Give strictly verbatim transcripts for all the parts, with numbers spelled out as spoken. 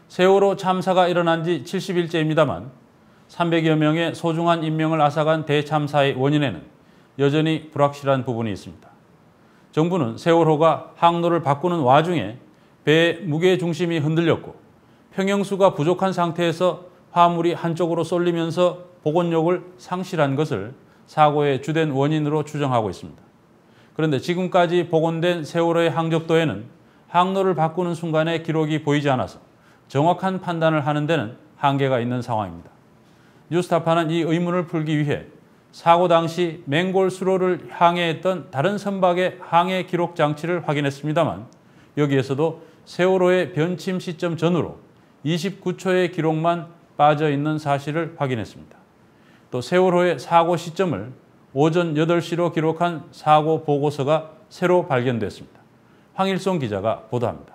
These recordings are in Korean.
세월호 참사가 일어난 지 칠십 일째입니다만 삼백여 명의 소중한 인명을 앗아간 대참사의 원인에는 여전히 불확실한 부분이 있습니다. 정부는 세월호가 항로를 바꾸는 와중에 배의 무게중심이 흔들렸고 평형수가 부족한 상태에서 화물이 한쪽으로 쏠리면서 복원력을 상실한 것을 사고의 주된 원인으로 추정하고 있습니다. 그런데 지금까지 복원된 세월호의 항적도에는 항로를 바꾸는 순간의 기록이 보이지 않아서 정확한 판단을 하는 데는 한계가 있는 상황입니다. 뉴스타파는 이 의문을 풀기 위해 사고 당시 맹골 수로를 항해했던 다른 선박의 항해 기록 장치를 확인했습니다만 여기에서도 세월호의 변침 시점 전후로 이십구 초의 기록만 빠져 있는 사실을 확인했습니다. 또 세월호의 사고 시점을 오전 여덟 시로 기록한 사고 보고서가 새로 발견됐습니다. 황일송 기자가 보도합니다.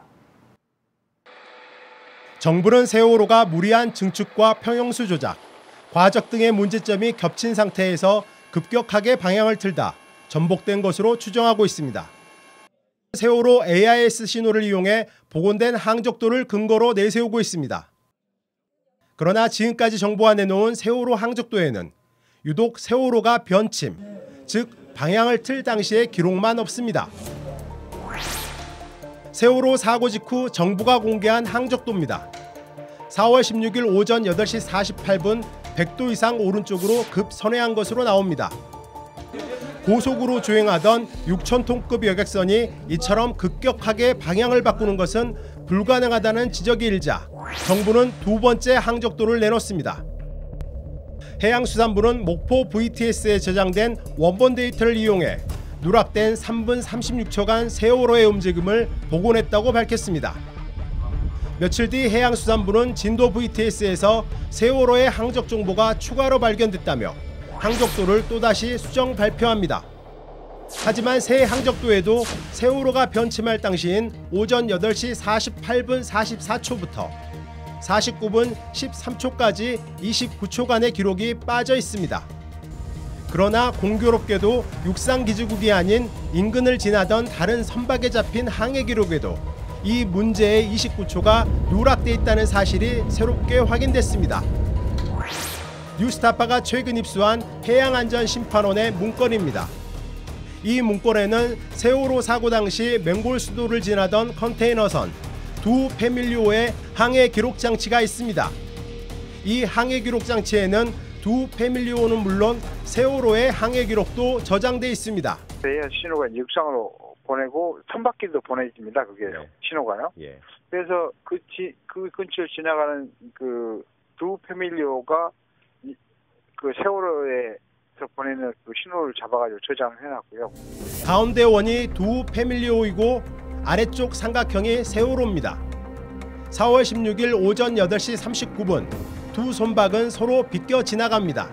정부는 세월호가 무리한 증축과 평형수 조작, 과적 등의 문제점이 겹친 상태에서 급격하게 방향을 틀다 전복된 것으로 추정하고 있습니다. 세월호 에이아이에스 신호를 이용해 복원된 항적도를 근거로 내세우고 있습니다. 그러나 지금까지 정부가 내놓은 세월호 항적도에는 유독 세월호가 변침, 즉 방향을 틀 당시의 기록만 없습니다. 세월호 사고 직후 정부가 공개한 항적도입니다. 사월 십육일 오전 여덟 시 사십팔 분 백 도 이상 오른쪽으로 급 선회한 것으로 나옵니다. 고속으로 주행하던 육천 톤급 여객선이 이처럼 급격하게 방향을 바꾸는 것은 불가능하다는 지적이 일자 정부는 두 번째 항적도를 내놓습니다. 해양수산부는 목포 브이티에스에 저장된 원본 데이터를 이용해 누락된 삼 분 삼십육 초간 세월호의 움직임을 복원했다고 밝혔습니다. 며칠 뒤 해양수산부는 진도 브이티에스에서 세월호의 항적 정보가 추가로 발견됐다며 항적도를 또다시 수정 발표합니다. 하지만 새 항적도에도 세월호가 변침할 당시인 오전 여덟 시 사십팔 분 사십사 초부터 사십구 분 십삼 초까지 이십구 초간의 기록이 빠져 있습니다. 그러나 공교롭게도 육상기지국이 아닌 인근을 지나던 다른 선박에 잡힌 항해 기록에도 이 문제의 이십구 초가 누락돼 있다는 사실이 새롭게 확인됐습니다. 뉴스타파가 최근 입수한 해양안전심판원의 문건입니다. 이 문건에는 세월호 사고 당시 맹골 수도를 지나던 컨테이너선 두 패밀리호의 항해 기록 장치가 있습니다. 이 항해 기록 장치에는 두 패밀리호는 물론 세월호의 항해 기록도 저장돼 있습니다. 신호가 육상으로 보내고 선박길도 보내집니다. 그게 네. 신호가요. 예. 그래서 그, 지, 그 근처를 지나가는 그 두 패밀리호가 그 세월호에서 보내는 그 신호를 잡아가지고 저장을 해놨고요. 가운데 원이 두 패밀리호이고 아래쪽 삼각형이 세월호입니다. 사월 십육일 오전 여덟 시 삼십구 분 두 선박은 서로 비껴 지나갑니다.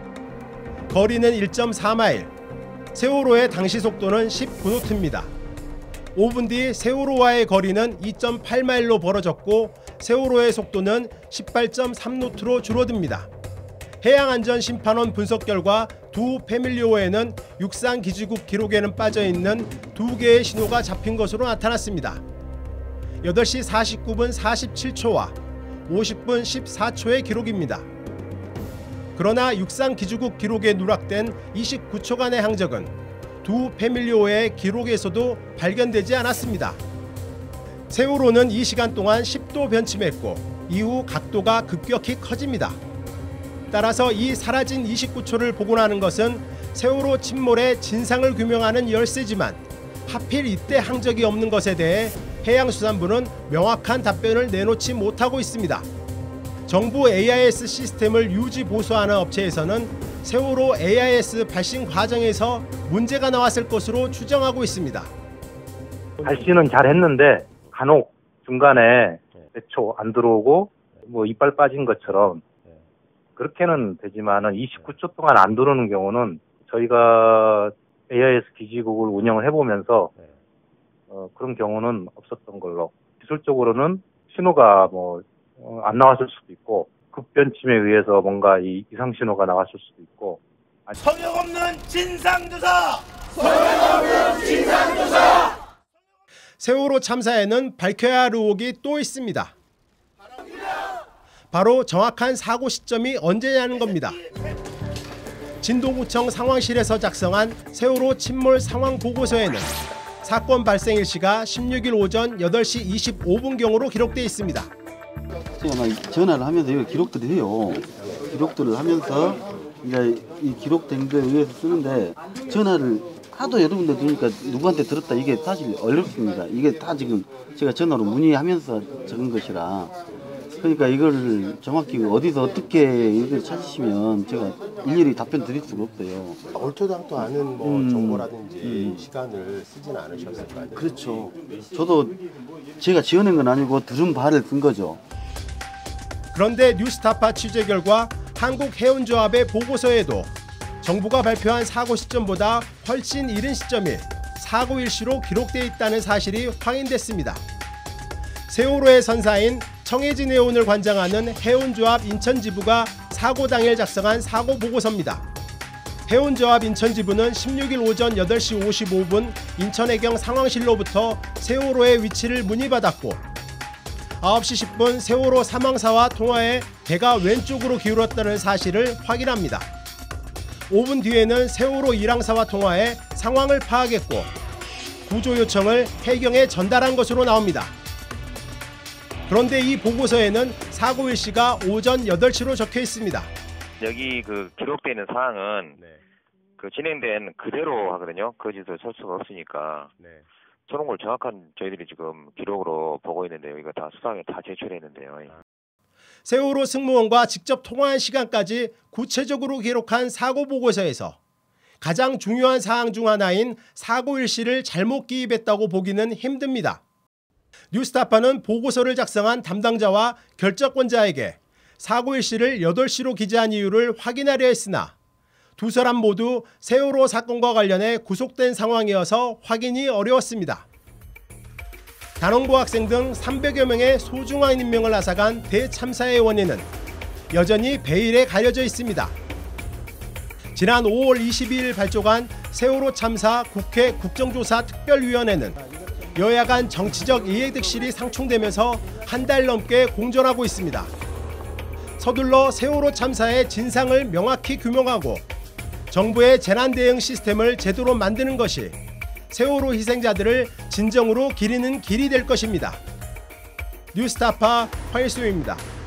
거리는 일 점 사 마일, 세월호의 당시 속도는 십구 노트입니다. 오 분 뒤 세월호와의 거리는 이 점 팔 마일로 벌어졌고 세월호의 속도는 십팔 점 삼 노트로 줄어듭니다. 해양안전심판원 분석 결과 두 패밀리호에는 육상기지국 기록에는 빠져있는 두 개의 신호가 잡힌 것으로 나타났습니다. 여덟 시 사십구 분 사십칠 초와 오십 분 십사 초의 기록입니다. 그러나 육상기지국 기록에 누락된 이십구 초간의 항적은 두 패밀리호의 기록에서도 발견되지 않았습니다. 세월호는 이 시간 동안 십 도 변침했고 이후 각도가 급격히 커집니다. 따라서 이 사라진 이십구 초를 복원하는 것은 세월호 침몰의 진상을 규명하는 열쇠지만 하필 이때 항적이 없는 것에 대해 해양수산부는 명확한 답변을 내놓지 못하고 있습니다. 정부 에이아이에스 시스템을 유지 보수하는 업체에서는 세월호 에이아이에스 발신 과정에서 문제가 나왔을 것으로 추정하고 있습니다. 발신은 잘 했는데 간혹 중간에 몇 초 안 들어오고 뭐 이빨 빠진 것처럼 그렇게는 되지만은 이십구 초 동안 안 들어오는 경우는 저희가 에이아이에스 기지국을 운영을 해보면서 어, 그런 경우는 없었던 걸로. 기술적으로는 신호가 뭐 안 어, 나왔을 수도 있고 급변침에 의해서 뭔가 이 이상 신호가 나왔을 수도 있고. 소용없는 진상조사! 소용없는 진상조사! 세월호 참사에는 밝혀야 할 의혹이 또 있습니다. 바로 정확한 사고 시점이 언제냐는 겁니다. 진동구청 상황실에서 작성한 세월호 침몰 상황 보고서에는 사건 발생 일시가 십육 일 오전 여덟 시 이십오 분경으로 기록되어 있습니다. 제가 막 전화를 하면서 이거 기록들을 해요. 기록들을 하면서 이제 이 기록된 거에 의해서 쓰는데 전화를 하도 여러 군데 들으니까 누구한테 들었다 이게 사실 어렵습니다. 이게 다 지금 제가 전화로 문의하면서 적은 것이라 그러니까 이걸 정확히 어디서 어떻게 이걸 찾으시면 제가 일일이 답변 드릴 수가 없어요. 얼토당토 않은 뭐 음, 정보라든지 음. 시간을 쓰진 않으셨을 거 아니에요? 그렇죠. 저도 제가 지어낸 건 아니고 들은 바를 쓴 거죠. 그런데 뉴스타파 취재 결과 한국해운조합의 보고서에도 정부가 발표한 사고 시점보다 훨씬 이른 시점이 사고 일시로 기록되어 있다는 사실이 확인됐습니다. 세월호의 선사인 청해진 해운을 관장하는 해운조합 인천지부가 사고 당일 작성한 사고 보고서입니다. 해운조합 인천지부는 십육 일 오전 여덟 시 오십오 분 인천해경 상황실로부터 세월호의 위치를 문의받았고 아홉 시 십 분 세월호 사망사와 통화에 배가 왼쪽으로 기울었다는 사실을 확인합니다. 오 분 뒤에는 세월호 일항사와 통화해 상황을 파악했고 구조 요청을 해경에 전달한 것으로 나옵니다. 그런데 이 보고서에는 사고 일시가 오전 여덟 시로 적혀 있습니다. 여기 그 기록되어 있는 사항은 네. 그 진행된 그대로 하거든요. 거짓을 설 수가 없으니까. 네. 저런 걸 정확한 저희들이 지금 기록으로 보고 있는데요. 이거 다 수상에 다 제출했는데요. 세월호 승무원과 직접 통화한 시간까지 구체적으로 기록한 사고 보고서에서 가장 중요한 사항 중 하나인 사고 일시를 잘못 기입했다고 보기는 힘듭니다. 뉴스타파는 보고서를 작성한 담당자와 결정권자에게 사고 일시를 여덟 시로 기재한 이유를 확인하려 했으나 두 사람 모두 세월호 사건과 관련해 구속된 상황이어서 확인이 어려웠습니다. 단원고 학생 등 삼백여 명의 소중한 인명을 앗아간 대참사의 원인은 여전히 베일에 가려져 있습니다. 지난 오월 이십이일 발족한 세월호 참사 국회 국정조사 특별위원회는 여야 간 정치적 이해득실이 상충되면서 한 달 넘게 공전하고 있습니다. 서둘러 세월호 참사의 진상을 명확히 규명하고 정부의 재난 대응 시스템을 제대로 만드는 것이 세월호 희생자들을 진정으로 기리는 길이 될 것입니다. 뉴스타파 황일수입니다.